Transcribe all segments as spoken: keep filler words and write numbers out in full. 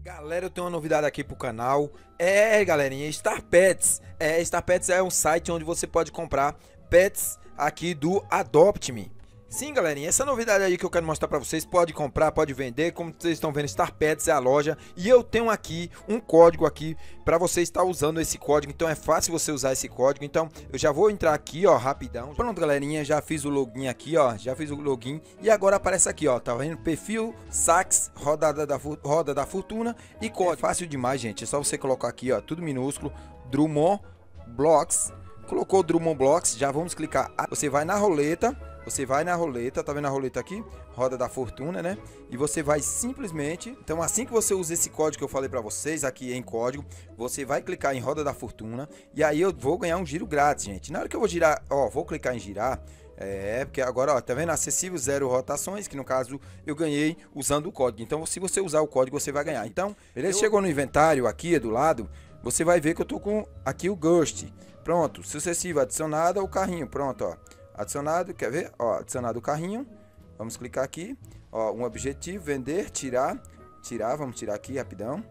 Galera, eu tenho uma novidade aqui pro canal. É, galerinha, Star Pets. É, Star Pets é um site onde você pode comprar pets aqui do Adopt Me. Sim, galerinha, essa novidade aí que eu quero mostrar pra vocês, pode comprar, pode vender, como vocês estão vendo, Star Pets é a loja, e eu tenho aqui um código aqui pra você estar usando esse código, então é fácil você usar esse código, então eu já vou entrar aqui, ó, rapidão. Pronto, galerinha, já fiz o login aqui, ó, já fiz o login, e agora aparece aqui, ó, tá vendo? Perfil, sax, rodada da, roda da fortuna e código. É fácil demais, gente, é só você colocar aqui, ó, tudo minúsculo, Drummond Blocks, colocou Drummond Blocks, já vamos clicar, você vai na roleta. Você vai na roleta, tá vendo a roleta aqui? Roda da fortuna, né? E você vai simplesmente... Então, assim que você usa esse código que eu falei pra vocês, aqui em código, você vai clicar em roda da fortuna. E aí eu vou ganhar um giro grátis, gente. Na hora que eu vou girar, ó, vou clicar em girar. É, porque agora, ó, tá vendo? Acessível, zero rotações, que no caso eu ganhei usando o código. Então, se você usar o código, você vai ganhar. Então, beleza? Eu... Chegou no inventário aqui do lado, você vai ver que eu tô com aqui o Ghost. Pronto, sucessivo, adicionado ao carrinho. Pronto, ó. Adicionado, quer ver? Ó, adicionado o carrinho. Vamos clicar aqui. Ó, um objetivo, vender, tirar. Tirar, vamos tirar aqui rapidão.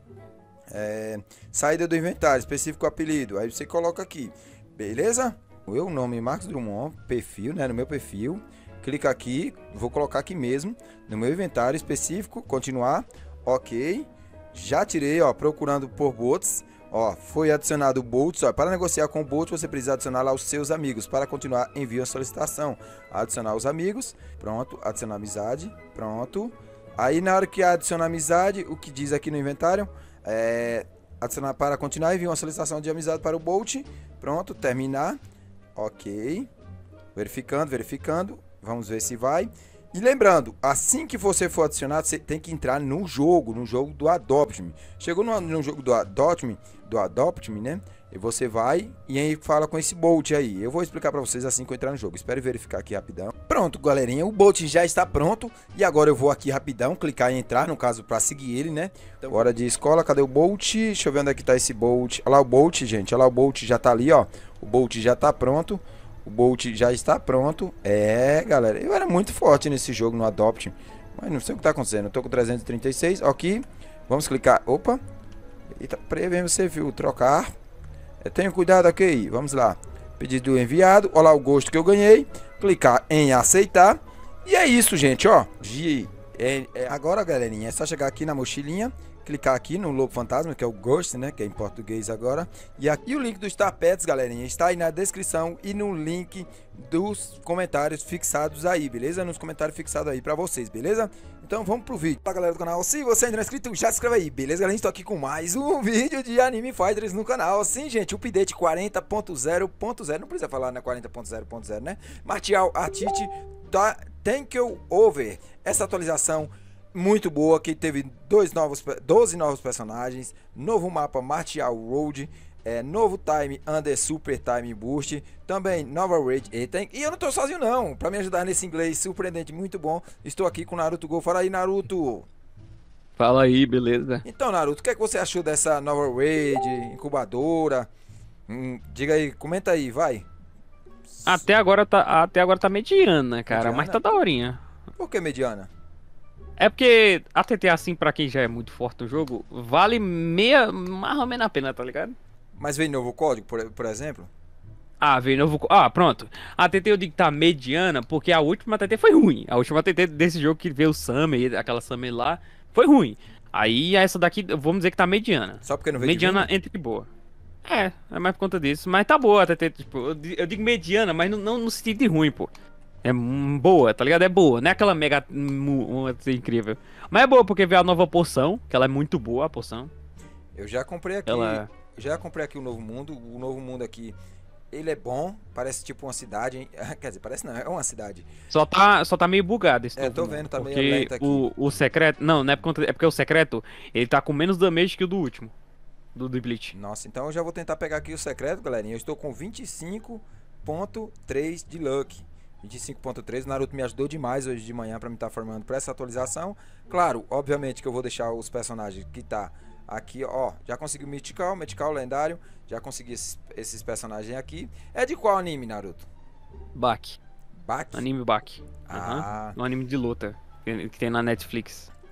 É, saída do inventário, específico apelido. Aí você coloca aqui, beleza? O meu nome Marcos Drummond, perfil, né? No meu perfil. Clica aqui, vou colocar aqui mesmo. No meu inventário específico, continuar. Ok. Já tirei, ó, procurando por bots. Ó, foi adicionado o Bolt. Ó, para negociar com o Bolt, você precisa adicionar lá os seus amigos. Para continuar, envie a solicitação. Adicionar os amigos. Pronto. Adicionar amizade. Pronto. Aí, na hora que adicionar amizade, o que diz aqui no inventário é adicionar para continuar, envie uma solicitação de amizade para o Bolt. Pronto. Terminar. Ok. Verificando, verificando. Vamos ver se vai. E lembrando, assim que você for adicionado, você tem que entrar no jogo, no jogo do Adopt Me. Chegou no, no jogo do Adopt Me, do Adopt Me, né? E você vai e aí fala com esse Bolt aí. Eu vou explicar pra vocês assim que eu entrar no jogo. Espero verificar aqui rapidão. Pronto, galerinha, o Bolt já está pronto. E agora eu vou aqui rapidão, clicar em entrar, no caso, pra seguir ele, né? Então, hora de escola, cadê o Bolt? Deixa eu ver onde é que tá esse Bolt. Olha lá o Bolt, gente. Olha lá o Bolt, já tá ali, ó. O Bolt já tá pronto. O Bolt já está pronto. É, galera, eu era muito forte nesse jogo no Adopt, mas não sei o que está acontecendo. Eu tô com trezentos e trinta e seis, aqui. Vamos clicar, opa. Eita, prevê você viu, trocar. Eu tenho cuidado aqui, vamos lá. Pedido enviado, olha lá o gosto que eu ganhei. Clicar em aceitar. E é isso, gente, ó. É, é, agora, galerinha, é só chegar aqui na mochilinha. Clicar aqui no lobo fantasma, que é o Ghost, né, que é em português agora. E aqui o link do Star Pets, galerinha, está aí na descrição e no link dos comentários fixados aí, beleza? Nos comentários fixados aí pra vocês, beleza? Então vamos pro vídeo. Tá, galera do canal, se você ainda não é inscrito, já se inscreve aí, beleza, galera? Estou aqui com mais um vídeo de Anime Fighters no canal. Sim, gente, o update quarenta ponto zero ponto zero, não precisa falar, né, quarenta ponto zero ponto zero, né? Martial Artist tá, Thank You Over. Essa atualização muito boa, que teve dois novos, doze novos personagens, novo mapa Martial Road, é, novo Time Under Super Time Boost, também nova Rage. E, tem, e eu não tô sozinho não, pra me ajudar nesse inglês surpreendente, muito bom, estou aqui com o Naruto Go. Fala aí, Naruto. Fala aí, beleza? Então, Naruto, o que é que você achou dessa nova Rage, incubadora? Hum, diga aí, comenta aí, vai. Até agora tá, até agora tá mediana, cara, Mediana? mas tá daorinha. Por que mediana? É porque a T T, assim, pra quem já é muito forte no jogo, vale meia, mais ou menos a pena, tá ligado? Mas veio novo código, por, por exemplo? Ah, veio novo... Ah, pronto. A T T eu digo que tá mediana porque a última T T foi ruim. A última T T desse jogo que veio o Summer, aquela Summer lá, foi ruim. Aí essa daqui, vamos dizer que tá mediana. Só porque não veio mediana divino? entre boa. É, é mais por conta disso. Mas tá boa a T T, tipo, eu di- eu digo mediana, mas não, não no sentido de ruim, pô. É hum, boa, tá ligado? É boa, não é aquela mega mu- mu- incrível. Mas é boa porque veio a nova poção, que ela é muito boa, a poção. Eu já comprei aqui, Ela... já comprei aqui o Novo Mundo. O Novo Mundo aqui, ele é bom, parece tipo uma cidade, hein? Quer dizer, parece não, é uma cidade. Só tá, só tá meio bugado esse É, novo tô mundo, vendo, tá meio porque lento aqui. o, o secreto... Não, não é, por conta- é porque o secreto, ele tá com menos damage que o do último, do, do Bleach. Nossa, então eu já vou tentar pegar aqui o secreto, galerinha. Eu estou com vinte e cinco ponto três de Luck. vinte e cinco ponto três, o Naruto me ajudou demais hoje de manhã pra me estar formando pra essa atualização. Claro, obviamente que eu vou deixar os personagens que tá aqui, ó. Já consegui o Mythical, Mythical Lendário. Já consegui esses, esses personagens aqui. É de qual anime, Naruto? Baki. Baki? Anime Baki. Ah. Aham. Um anime de luta, que, que tem na Netflix.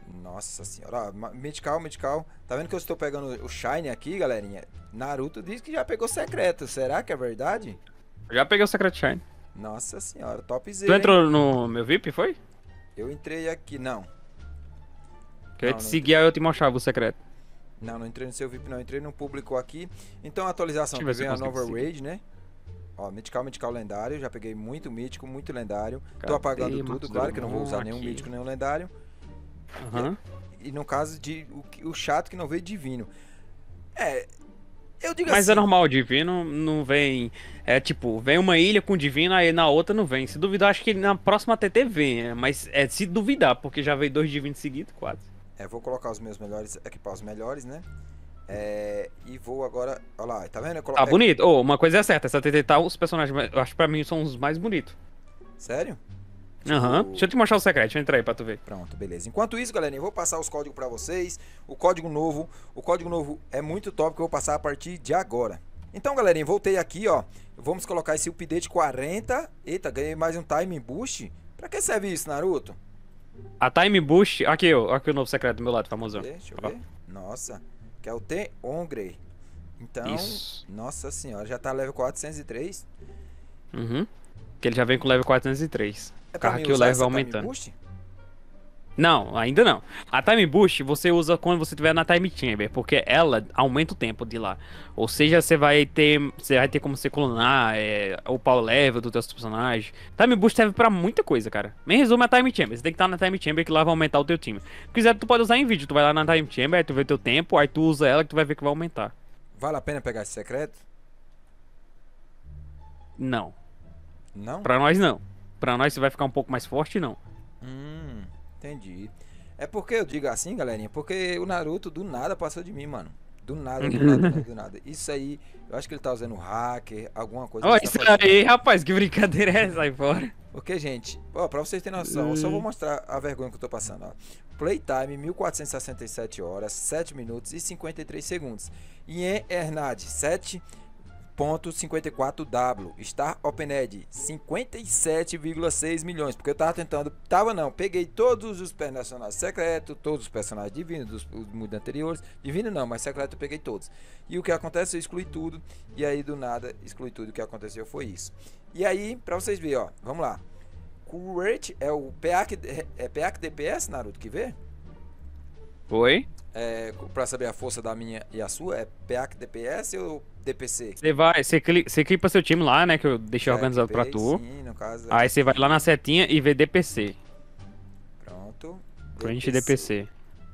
Nossa senhora. Ó, ma- Mythical, Mythical. Tá vendo que eu estou pegando o Shine aqui, galerinha? Naruto diz que já pegou secreto. Será que é verdade? Já peguei o Secret Shine. Nossa senhora, Tu topzera, hein? entrou no meu V I P, foi? Eu entrei aqui. Não. Que eu ia Não, te não seguir, aí eu te mostrava o secreto. Não, não entrei no seu V I P, não. Entrei no público aqui. Então, a atualização Deixa eu que ver se vem eu a consigo nova seguir. Raid, né? Ó, Mythical, Mythical lendário. Já peguei muito mítico, muito lendário. Tô Cadê, apagando tudo, Marcos claro que eu não vou usar Drummond nenhum aqui? mítico, nenhum lendário. Aham. E no caso de o, que- o chato que não veio divino. É, eu digo Mas assim. é normal, o divino não vem. É tipo, vem uma ilha com divino, aí na outra não vem. Se duvidar, acho que na próxima T T vem. é, Mas é se duvidar, porque já veio dois divinos seguidos, quase. É, vou colocar os meus melhores, equipar os melhores, né? É, e vou agora. Olha lá, tá vendo? Eu colo- Tá é, bonito. Ô, uma coisa é certa, essa T T tá, os personagens, mais- eu acho que pra mim são os mais bonitos. sério? Aham. Tipo, Deixa eu te mostrar o secreto, deixa eu entrar aí pra tu ver. Pronto, beleza. Enquanto isso, galera, eu vou passar os códigos pra vocês. O código novo, o código novo é muito top que eu vou passar a partir de agora. Então, galerinha, voltei aqui, ó. Vamos colocar esse update quarenta. Eita, ganhei mais um time boost. Pra que serve isso, Naruto? A Time Boost. Aqui, ó. Aqui o novo secreto do meu lado, famosão. Deixa eu Ó. ver. Nossa, que é o T-Ongre. Então, Isso. nossa senhora, já tá level quatrocentos e três. Uhum. Que ele já vem com level quatrocentos e três. É O pra carro mim aqui o usar level essa time aumentando. boost? Não, ainda não. A Time Boost você usa quando você estiver na Time Chamber, porque ela aumenta o tempo de lá. Ou seja, você vai ter, você vai ter como você clonar, é, upar o level dos teus personagens. Time Boost serve pra muita coisa, cara. Em resumo, é a Time Chamber. Você tem que estar na Time Chamber que lá vai aumentar o teu time. Se quiser, tu pode usar em vídeo. Tu vai lá na Time Chamber, aí tu vê teu tempo, aí tu usa ela que tu vai ver que vai aumentar. Vale a pena pegar esse secreto? Não. Não? Pra nós, não. Pra nós, você vai ficar um pouco mais forte, não. Hum, entendi. É porque eu digo assim, galerinha, porque o Naruto do nada passou de mim, mano. Do nada, do nada, do nada, do nada. Isso aí, eu acho que ele tá usando hacker, alguma coisa. Ó, ele tá isso fazendo. aí, rapaz, que brincadeira é essa aí fora? Porque, gente, ó, pra vocês terem noção, eu só vou mostrar a vergonha que eu tô passando, ó. Playtime, mil quatrocentos e sessenta e sete horas, sete minutos e cinquenta e três segundos. E em Hernad, sete ponto cinquenta e quatro W. Star OpenEd, cinquenta e sete vírgula seis milhões. Porque eu tava tentando. Tava não, peguei todos os personagens secretos, todos os personagens divinos dos, dos mundos anteriores. Divino não, mas secreto eu peguei todos. E o que acontece? Eu excluí tudo. E aí do nada, excluí tudo. O que aconteceu foi isso. E aí, pra vocês verem, ó, vamos lá. Curate é o P A C, é P A C D P S, Naruto, que vê? Oi? É, pra saber a força da minha e a sua, é P A C D P S ou D P C? Você vai, você clica, você clica seu time lá, né, que eu deixei Já organizado pra equipei, tu. sim, no caso, Aí você vai lá na setinha e vê D P C. Pronto. Preenche D P C.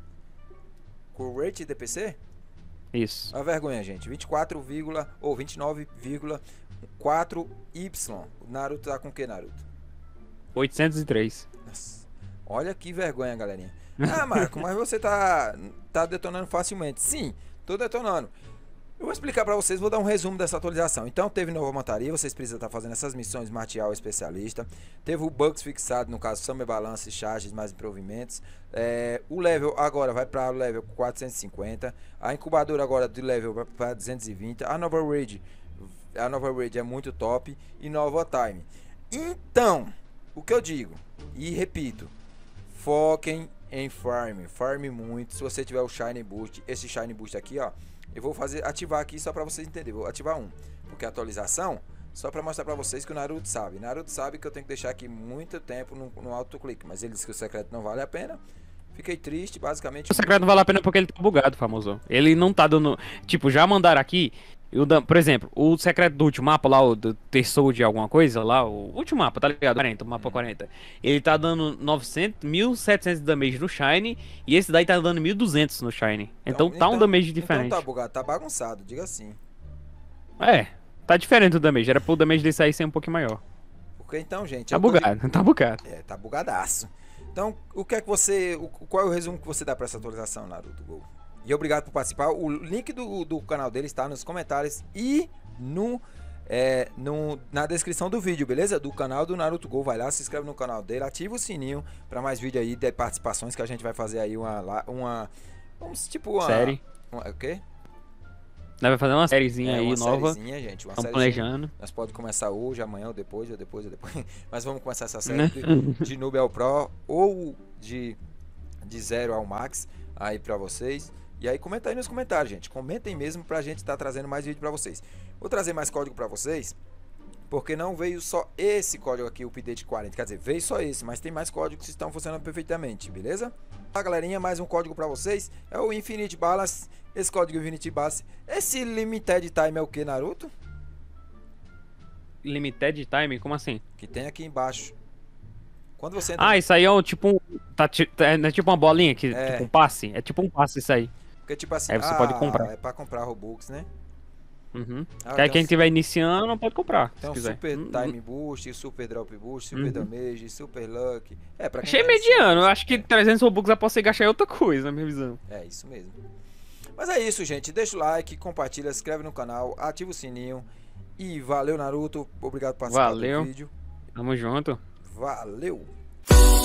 Curate D P C? Isso. Uma vergonha, gente. vinte e quatro, ou vinte e nove vírgula quatro Y. O Naruto tá com o que, Naruto? oitocentos e três. Nossa. Olha que vergonha, galerinha. Ah, Marco, mas você tá, tá detonando facilmente. Sim, tô detonando. Eu vou explicar pra vocês, vou dar um resumo dessa atualização. Então, teve nova montaria, vocês precisam estar fazendo essas missões martial especialista. Teve o bugs fixado, no caso, Summer Balance, charges, mais improvimentos. É, o level agora vai para o level quatrocentos e cinquenta. A incubadora agora de level vai para duzentos e vinte. A nova raid, a nova raid é muito top. E nova time. Então, o que eu digo, e repito, foquem em farm. Farm muito. Se você tiver o Shine Boost, esse Shine Boost aqui, ó. Eu vou fazer, ativar aqui só pra vocês entenderem. Vou ativar um, porque a atualização, só pra mostrar pra vocês que o Naruto sabe. Naruto sabe que eu tenho que deixar aqui muito tempo no, no autoclique, mas ele disse que o secreto não vale a pena. Fiquei triste, basicamente. O secreto não vale a pena porque ele tá bugado, famoso. Ele não tá dando. Tipo, já mandaram aqui. Eu, dan- por exemplo, o secreto do último mapa lá, o do Terçou de alguma coisa lá, o último mapa, tá ligado? quarenta, o mapa quarenta. Ele tá dando novecentos, mil e setecentos de damage no Shine. E esse daí tá dando mil e duzentos no Shine. Então, tá um damage diferente. Então tá bugado, tá bagunçado, diga assim. É, tá diferente o damage. Era pro damage desse aí ser um pouquinho maior. Porque então, gente. Tá eu tô- bugado, tá bugado. É, tá bugadaço. Então, o que é que você. O, qual é o resumo que você dá pra essa atualização, Naruto Gol? E obrigado por participar. O link do, do canal dele está nos comentários e no, é, no, na descrição do vídeo, beleza? Do canal do Naruto Gol. Vai lá, se inscreve no canal dele, ativa o sininho pra mais vídeo aí de participações que a gente vai fazer aí uma. uma vamos, tipo uma. Série. Uma, o quê? Nós vai fazer uma sériezinha É, aí uma nova. sériezinha, gente. Uma Estamos sériezinha. planejando. Nós podemos começar hoje, amanhã, ou depois, ou depois, ou depois. Mas vamos começar essa série de, de Noob ao Pro ou de de zero ao max aí pra vocês. E aí comenta aí nos comentários, gente. Comentem mesmo pra gente estar tá trazendo mais vídeo pra vocês. Vou trazer mais código pra vocês, porque não veio só esse código aqui, o update quarenta. Quer dizer, veio só esse, mas tem mais códigos que estão funcionando perfeitamente, beleza? Tá, galerinha, mais um código pra vocês. É o Infinite Balance. Esse código Infinite Balance. Esse Limited Time é o que, Naruto? Limited Time? Como assim? Que tem aqui embaixo. Quando você entra... Ah, isso aí é um tipo um. Tá, é, não é tipo uma bolinha que É. tipo um passe? É tipo um passe isso aí. Porque tipo assim, Aí você ah, pode comprar. é pra comprar Robux, né? Uhum. Ah, que aí tem quem um- estiver iniciando não pode comprar. Tem Se um quiser. Super Hum, Time Boost, Super Drop Boost, Super Uhum. Damage, Super Luck. É, pra quem Achei tá iniciando. mediano. Eu acho que trezentos Robux após você gastar em outra coisa, na minha visão. É isso mesmo. Mas é isso, gente. Deixa o like, compartilha, se inscreve no canal, ativa o sininho. E valeu, Naruto. Obrigado por participar Valeu. do vídeo. Tamo junto. Valeu!